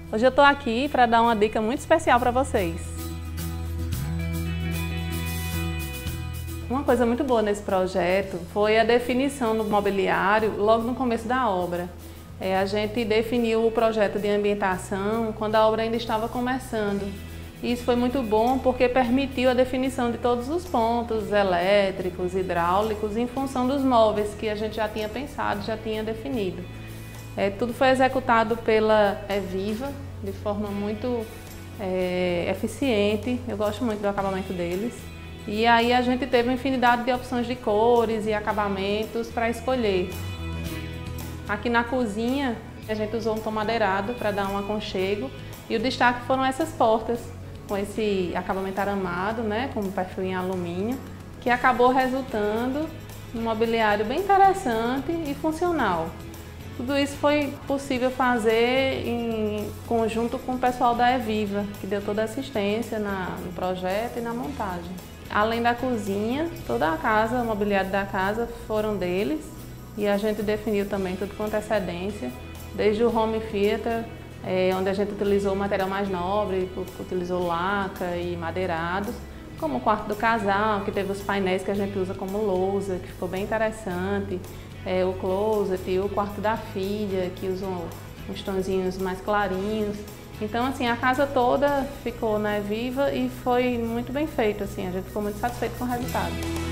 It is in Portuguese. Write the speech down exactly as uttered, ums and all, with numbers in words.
Hoje eu estou aqui para dar uma dica muito especial para vocês. Uma coisa muito boa nesse projeto foi a definição do mobiliário logo no começo da obra. É, a gente definiu o projeto de ambientação quando a obra ainda estava começando. E isso foi muito bom porque permitiu a definição de todos os pontos elétricos, hidráulicos, em função dos móveis que a gente já tinha pensado, já tinha definido. É, tudo foi executado pela Eviva de forma muito é, eficiente. Eu gosto muito do acabamento deles. E aí a gente teve uma infinidade de opções de cores e acabamentos para escolher. Aqui na cozinha a gente usou um tom madeirado para dar um aconchego e o destaque foram essas portas com esse acabamento aramado, né, com perfil em alumínio, que acabou resultando num mobiliário bem interessante e funcional. Tudo isso foi possível fazer em conjunto com o pessoal da Eviva, que deu toda a assistência na, no projeto e na montagem. Além da cozinha, toda a casa, o mobiliário da casa foram deles e a gente definiu também tudo com antecedência, desde o home theater, é, onde a gente utilizou o material mais nobre, utilizou laca e madeirados, como o quarto do casal, que teve os painéis que a gente usa como lousa, que ficou bem interessante, é, o closet e o quarto da filha, que usam uns tonzinhos mais clarinhos. Então, assim, a casa toda ficou na Eviva e foi muito bem feito, assim, a gente ficou muito satisfeito com o resultado.